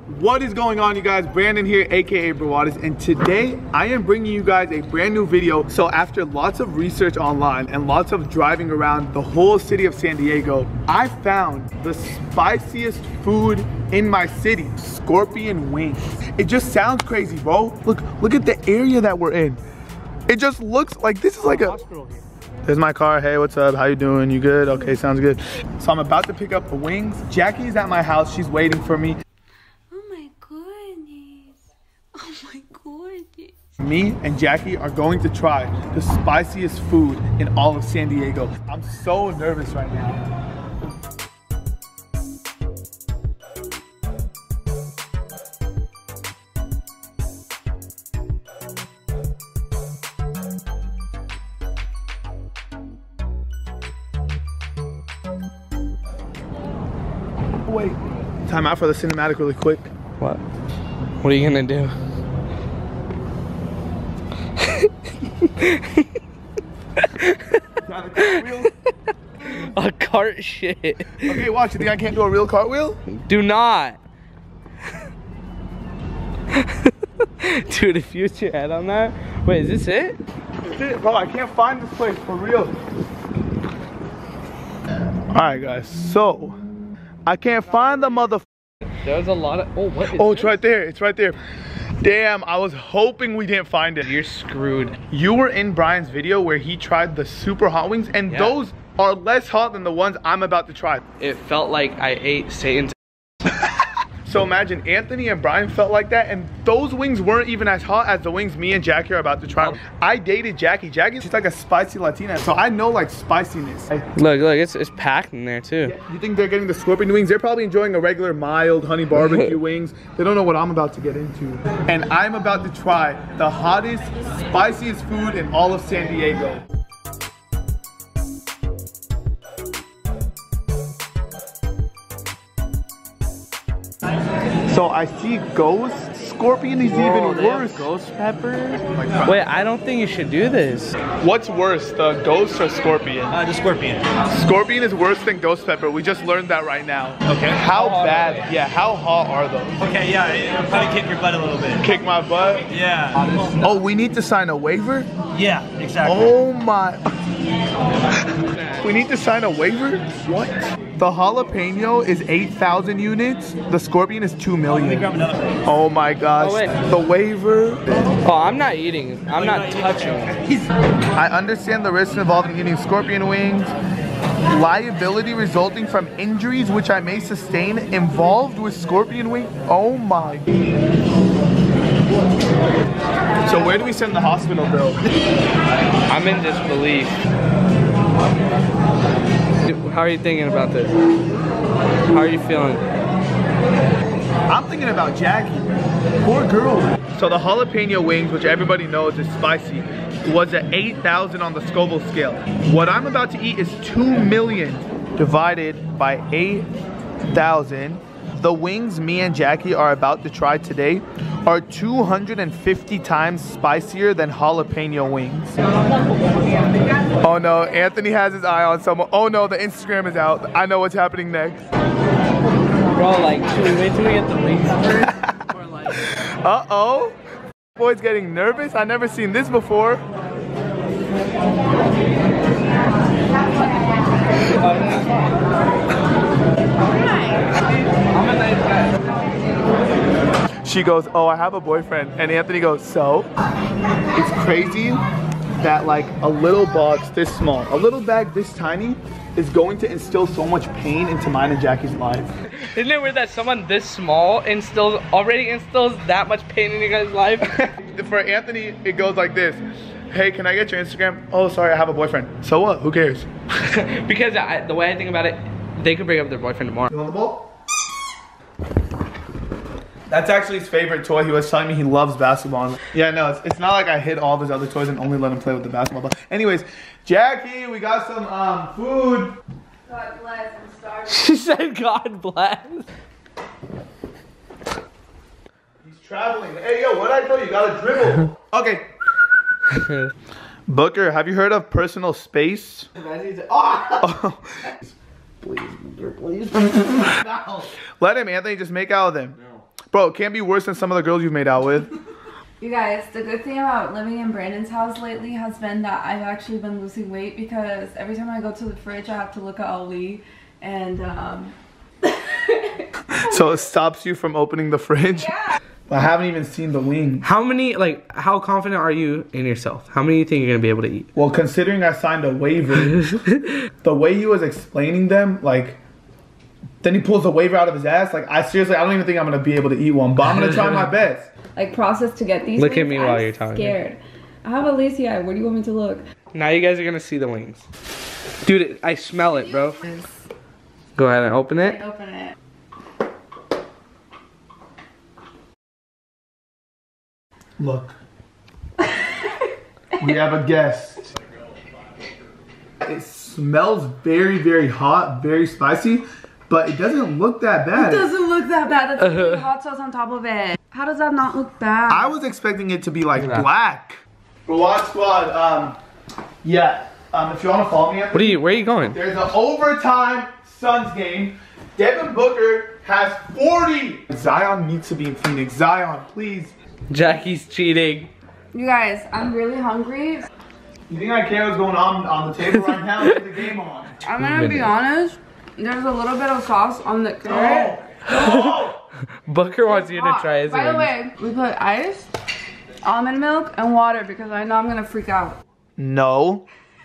What is going on, you guys? Brandon here, aka Brawadis, and today I am bringing you guys a brand new video. So after lots of research online and lots of driving around the whole city of San Diego, I found the spiciest food in my city: scorpion wings. It just sounds crazy, bro. Look at the area that we're in. It just looks like this is like a hospital here. There's my car. Hey, what's up? How you doing? You good? Okay, sounds good. So I'm about to pick up the wings. Jackie's at my house. She's waiting for me. Me and Jackie are going to try the spiciest food in all of San Diego. I'm so nervous right now. Wait, time out for the cinematic really quick. What? What are you gonna do? A cart shit. Okay, watch. You think I can't do a real cartwheel? Do not. Dude, if you hit your head on that. Wait, is this it? This is it, bro. I can't find this place for real. Alright, guys. So, I can't find the mother. There's a lot of. Oh, what is Oh, this? it's right there. It's right there. Damn, I was hoping we didn't find it. You're screwed. You were in Brian's video where he tried the super hot wings, and those are less hot than the ones I'm about to try. It felt like I ate Satan's. So imagine Anthony and Brian felt like that, and those wings weren't even as hot as the wings me and Jackie are about to try. I dated Jackie. She's like a spicy Latina, so I know like spiciness. Look, it's packed in there too. Yeah, you think they're getting the scorpion wings? They're probably enjoying a regular mild honey barbecue wings. They don't know what I'm about to get into. And I'm about to try the hottest, spiciest food in all of San Diego. So I see ghost scorpion is even worse. Ghost peppers? Wait, I don't think you should do this. What's worse, the ghost or scorpion? The scorpion. Scorpion is worse than ghost pepper. We just learned that right now. Okay. How bad? Yeah, how hot are those? Okay, yeah, it'll probably kick your butt a little bit. Kick my butt? Yeah. Oh, we need to sign a waiver? Yeah, exactly. Oh my. We need to sign a waiver? What? The jalapeno is 8,000 units. The scorpion is 2 million. Oh my gosh. Oh, wait. The waiver. Oh, I'm not eating. I'm not touching. I understand the risks involved in eating scorpion wings. Liability resulting from injuries which I may sustain involved with scorpion wing. Oh my. So where do we send the hospital bill? I'm in disbelief. How are you thinking about this? How are you feeling? I'm thinking about Jackie. Poor girl. So the jalapeno wings, which everybody knows is spicy, was at 8,000 on the Scoville scale. What I'm about to eat is 2 million divided by 8,000. The wings me and Jackie are about to try today are 250 times spicier than jalapeno wings. Oh no, Anthony has his eye on someone. Oh no, the Instagram is out. I know what's happening next. Bro, like, should we wait till we get the wings first? Or like... Uh-oh. Boy's getting nervous. I've never seen this before. I'm a nice guy. She goes, oh, I have a boyfriend. And Anthony goes, so? It's crazy that like a little box this small, a little bag this tiny is going to instill so much pain into mine and Jackie's life. Isn't it weird that someone this small already instills that much pain in your guys' life? For Anthony, it goes like this. Hey, can I get your Instagram? Oh, sorry, I have a boyfriend. So what? Who cares? Because the way I think about it, they could break up with their boyfriend tomorrow. You want the ball? That's actually his favorite toy. He was telling me he loves basketball. Yeah, no, it's not like I hid all of his other toys and only let him play with the basketball ball. Anyways, Jackie, we got some food. God bless, I'm starving. She said, God bless. He's traveling. Hey, yo, what did I tell you? You gotta dribble. Okay. Booker, have you heard of personal space? Oh. Please. No. Let him, Anthony, just make out with him. No. Bro, it can't be worse than some of the girls you've made out with. You guys, the good thing about living in Brandon's house lately has been that I've actually been losing weight because every time I go to the fridge, I have to look at Ali and So it stops you from opening the fridge? yeah. I haven't even seen the wing. How many, like, how confident are you in yourself? How many do you think you're gonna be able to eat? Well, considering I signed a waiver, the way he was explaining them, like, then he pulls the waiver out of his ass. Like, I don't even think I'm gonna be able to eat one, but I'm gonna try my best. Like process to get these Look at wings, me while I'm you're telling me. scared. I have a lazy eye. Where do you want me to look? Now you guys are gonna see the wings. Dude, I smell it, bro. Go ahead and open it. Open it. Look. We have a guest. It smells very, very hot, very spicy, but it doesn't look that bad. It doesn't look that bad. That's really hot sauce on top of it. How does that not look bad? I was expecting it to be like black. Brawad Squad, yeah. If you want to follow me, Where are you going? there's an overtime Suns game. Devin Booker has 40. Zion needs to be in Phoenix. Zion, please. Jackie's cheating. You guys, I'm really hungry. You think I care what's going on the table right now? Let's get the game on. I'm gonna be honest. There's a little bit of sauce on the carrot. No. Booker wants you to try his By the wings. way, we put ice, almond milk, and water because I know I'm gonna freak out. No.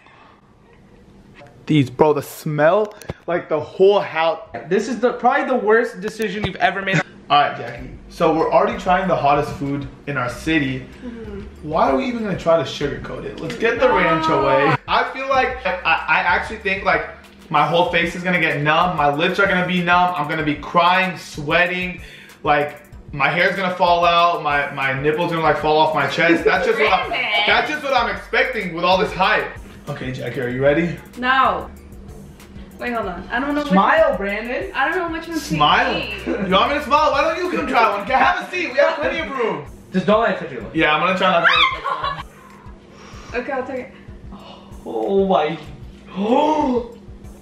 These, bro, the smell, like the whole house. This is probably the worst decision you've ever made. All right, Jackie. So we're already trying the hottest food in our city. Why are we even gonna try to sugarcoat it? Let's get the ranch away. I feel like, I actually think like my whole face is gonna get numb. My lips are gonna be numb. I'm gonna be crying, sweating. Like my hair's gonna fall out. My nipples gonna like fall off my chest. That's just what I'm expecting with all this hype. Okay, Jackie, are you ready? No. Wait, hold on. I don't know. Smile, Brandon. I don't know which one to Smile. eat. You want me to smile? Why don't you come try one? Have a seat. We have plenty of room. Just don't let it touch your lips. Yeah, I'm gonna try not to. Okay, I'll take it. Oh my. Oh.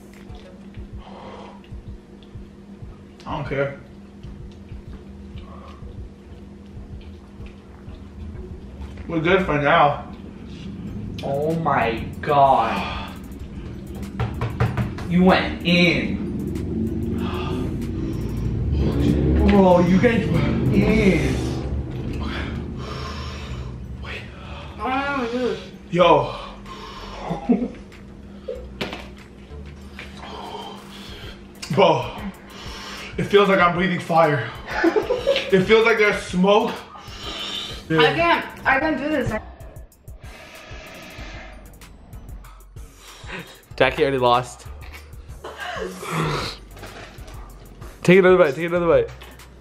I don't care. We're good for now. Oh my god. You went in. Bro, you guys went in. Wait. I don't know. Yo. Bro, it feels like I'm breathing fire. It feels like there's smoke. I can't do this. Jackie already lost. Take another bite, take another bite.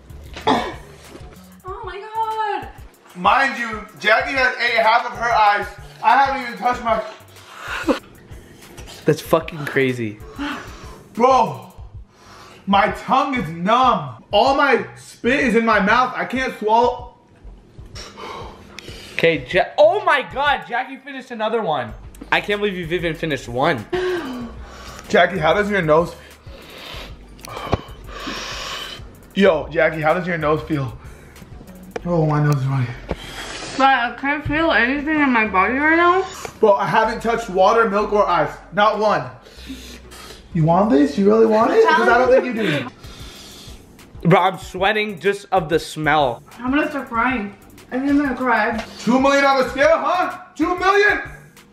Oh my god. Mind you, Jackie has ate half of her eyes. I haven't even touched my... That's fucking crazy. Bro, my tongue is numb. All my spit is in my mouth. I can't swallow. Okay, oh my god, Jackie finished another one. I can't believe you've even finished one. Jackie, how does your nose feel? Yo, Jackie, how does your nose feel? Oh, my nose is running. But I can't feel anything in my body right now. Bro, I haven't touched water, milk, or ice. Not one. You want this? You really want it? Because I don't think you do. Bro, I'm sweating just of the smell. I'm gonna start crying. I think I'm gonna cry. 2 million on the scale, huh? 2 million?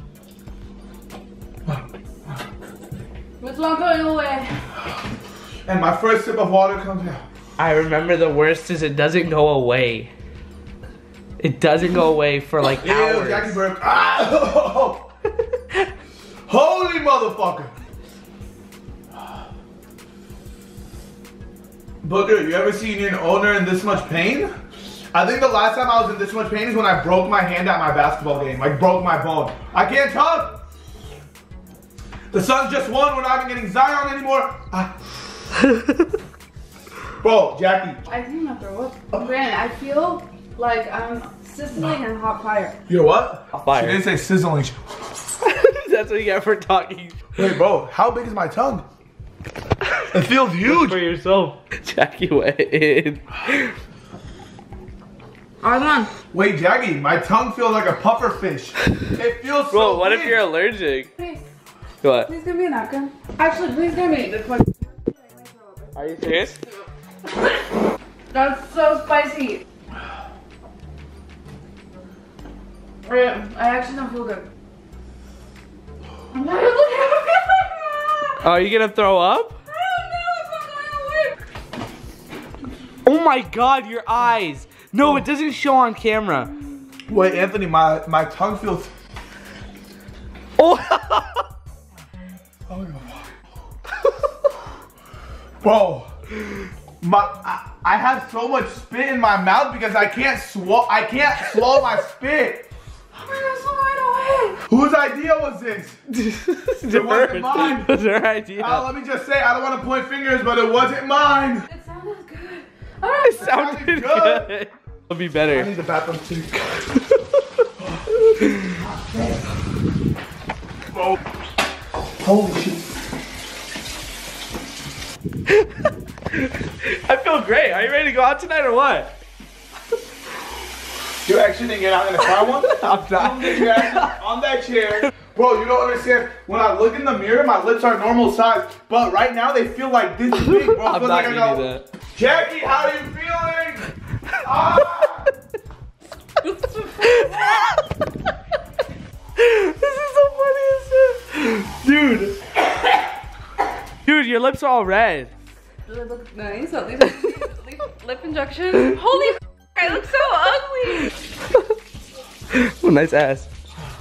It's not going away. And my first sip of water comes out. I remember the worst is it doesn't go away. It doesn't go away for like hours. Jackie burp. Ah! Holy motherfucker. Booker, you ever seen your owner in this much pain? I think the last time I was in this much pain is when I broke my hand at my basketball game. Like broke my bone. I can't talk. The Suns just won. We're not even getting Zion anymore. Bro, Jackie. I think I'm gonna throw up. Brandon, I feel like I'm sizzling in hot fire. You're what? Fire. She didn't say sizzling. That's what you get for talking. Wait, bro, how big is my tongue? It feels huge. For yourself. Jackie went in. Alright, come on. Wait, Jackie, my tongue feels like a puffer fish. It feels so Bro, what if big. you're allergic? Please, What? please give me a napkin. Actually, please give me. Are you serious? That's so spicy. I actually don't feel good. I'm not able to. Are you gonna throw up? I don't know, it's not going away. Oh my god, your eyes. No, it doesn't show on camera. Wait, Anthony, my tongue feels. Oh. Oh Bro, I have so much spit in my mouth because I can't swallow my spit. Oh my god, it's not going away. Whose idea was this? It wasn't mine. It was her idea. Let me just say, I don't want to point fingers, but it wasn't mine. It sounded good. I It sounded good. It'll be I better. need the bathroom too. Oh. Holy shit. I feel great. Are you ready to go out tonight or what? You actually think you're not gonna try one? I'm not. On that chair. Bro, you don't understand. When I look in the mirror, my lips are normal size, but right now they feel like this big, bro. I'm Feels not like I gonna do go, that. Jackie, how are you feeling? Ah! This is the funniest shit. Dude. Dude, your lips are all red. Do they look nice? At least lip injection. Holy f, I look so ugly. Oh, nice ass.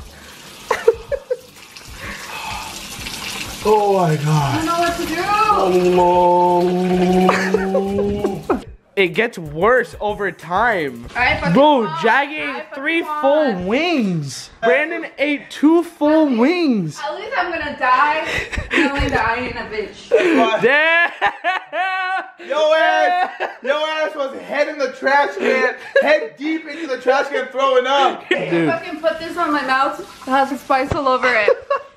Oh my I god. don't know what to do. It gets worse over time. Alright, fucking Bro, fine. Jackie Alright, ate fucking 3 fine. full wings. Brandon ate 2 full wings. At least I'm gonna die knowing that I ain't a bitch. Damn. Your ass was head in the trash can, head deep into the trash can throwing up. Dude. I fucking put this on my mouth. It has a spice all over it.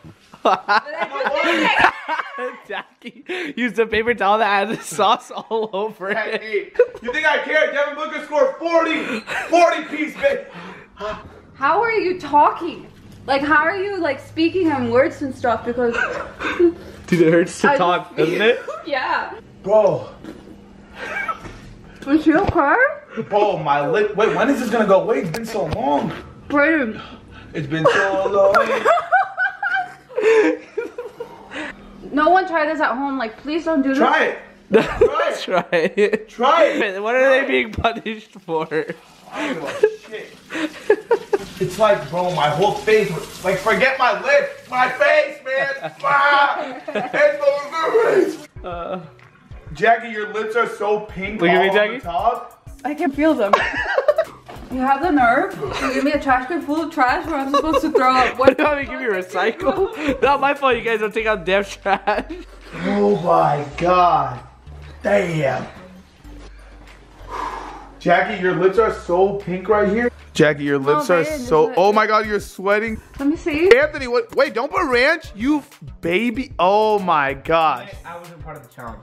Jackie used a paper towel that had the sauce all over it. Hey, you think I care? Devin Booker scored 40 piece, babe. How are you talking? Like, how are you like speaking in words and stuff? Because Dude, it hurts to talk, doesn't it? yeah. Bro, Was she okay? bro, my lip. Wait, when is this gonna go away? It's been so long. Brayden. It's been so long. No one try this at home. Like, please don't do this. Try it. Try it. Try it. What are they being punished for? I don't give a shit. It's like, bro, my whole face. Like, forget my lip. My face, man. Ah, it's so good. Jackie, your lips are so pink. Look at me, all on Jackie. the top. I can feel them. You have the nerve to give me a trash can full of trash where I'm supposed to throw up. What do you want me to give you, recycle? Not my fault you guys don't take out damn trash. Oh my god. Damn. Jackie, your lips are so pink right here. Jackie, your lips are babe, so. is it- Oh my god, you're sweating. Let me see. Anthony, what? Wait, don't put ranch. You baby. Oh my gosh. I wasn't part of the challenge.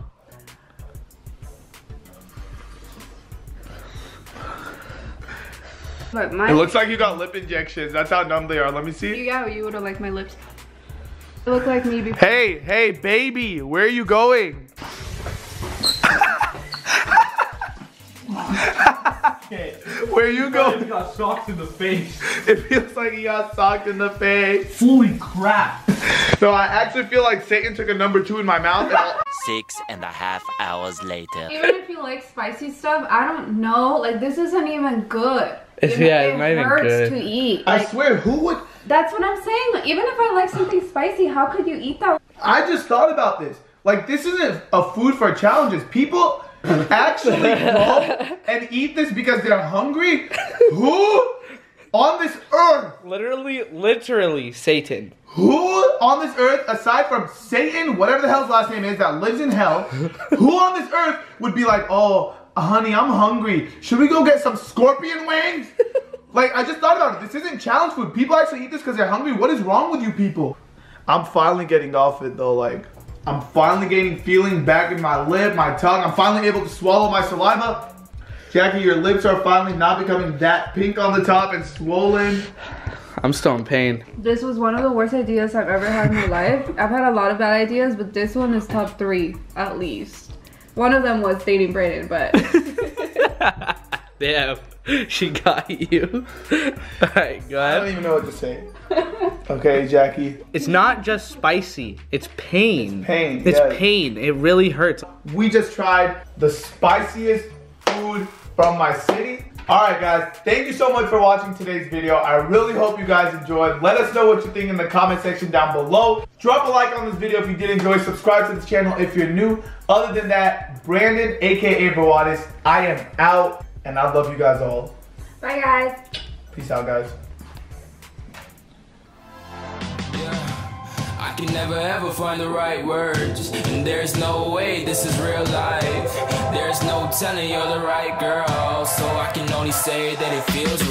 But It my looks like you got lip injections. That's how numb they are. Let me see. yeah, you would have liked my lips. They look like me before. Hey, hey, baby, where are you going? Where you You going? got socked in the face. It feels like he got socked in the face. Holy crap. No, I actually feel like Satan took a number 2 in my mouth. And 6.5 hours later. Even if you like spicy stuff, I don't know. Like, this isn't even good. It's- You know, yeah, it's not even hurts good. to eat. I Like, swear, who would? that's what I'm saying. Like, even if I like something spicy, how could you eat that? I just thought about this. Like, this isn't a food for challenges. People actually go and eat this because they're hungry. Who on this earth? Literally, Satan. Who on this earth, aside from Satan, whatever the hell his last name is, that lives in hell, who on this earth would be like, oh, honey, I'm hungry. Should we go get some scorpion wings? Like, I just thought about it. This isn't challenge food. People actually eat this because they're hungry. What is wrong with you people? I'm finally getting off it though. Like, I'm finally getting feeling back in my lip, my tongue. I'm finally able to swallow my saliva. Jackie, your lips are finally not becoming that pink on the top and swollen. I'm still in pain. This was one of the worst ideas I've ever had in my life. I've had a lot of bad ideas, but this one is top 3 at least. One of them was dating Brandon, but Damn, she got you. Alright, go I ahead. don't even know what to say. Okay, Jackie. It's not just spicy, it's pain. It's pain, It's yes. pain. It really hurts. We just tried the spiciest food from my city. Alright guys, thank you so much for watching today's video. I really hope you guys enjoyed. Let us know what you think in the comment section down below. Drop a like on this video if you did enjoy. Subscribe to the channel if you're new. Other than that, Brandon, aka Broadis, I am out. And I love you guys all. bye guys. Peace out, guys. I can never ever find the right words, and there's no way this is real life. There's no telling you're the right girl, so I can only say that it feels